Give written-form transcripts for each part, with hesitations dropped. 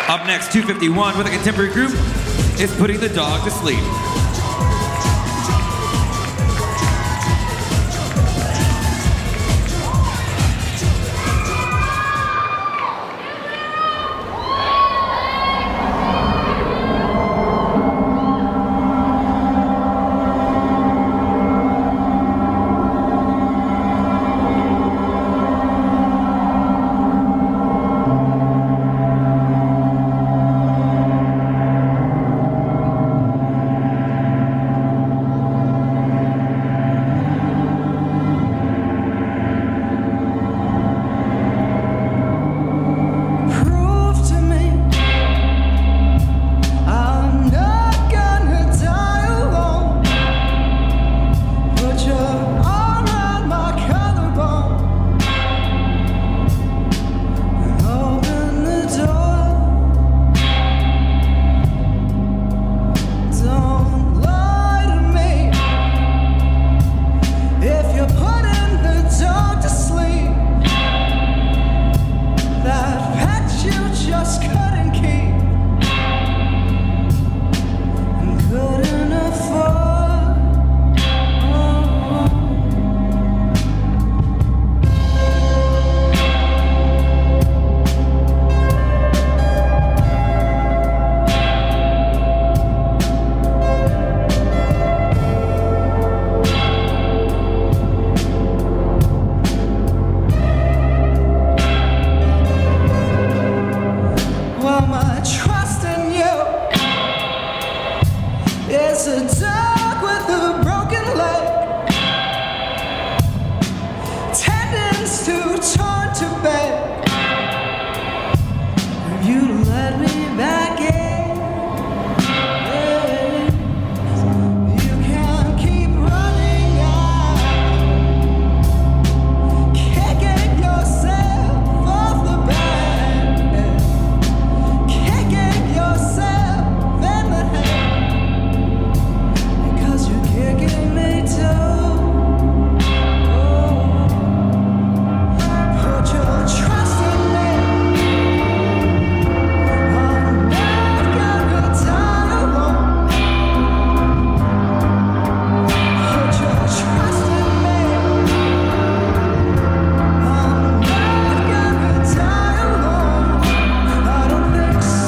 Up next, 251 with a contemporary group is Putting the Dog to Sleep. It's a dog with a broken leg, tendons too torn to beg. Have you let me back in? You can't keep running out, kicking yourself off the bed, kicking yourself in the head. Kicking me too. Put your trust in me. I'm not gonna die alone. Put your trust in me. I'm not gonna die alone. I don't think so.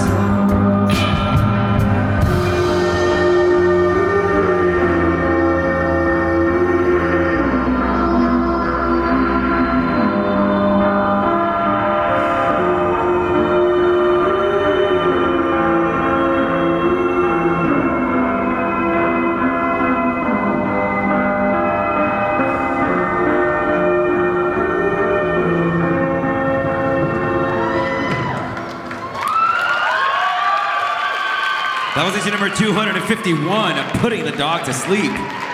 That was issue number 251 of Putting the Dog to Sleep.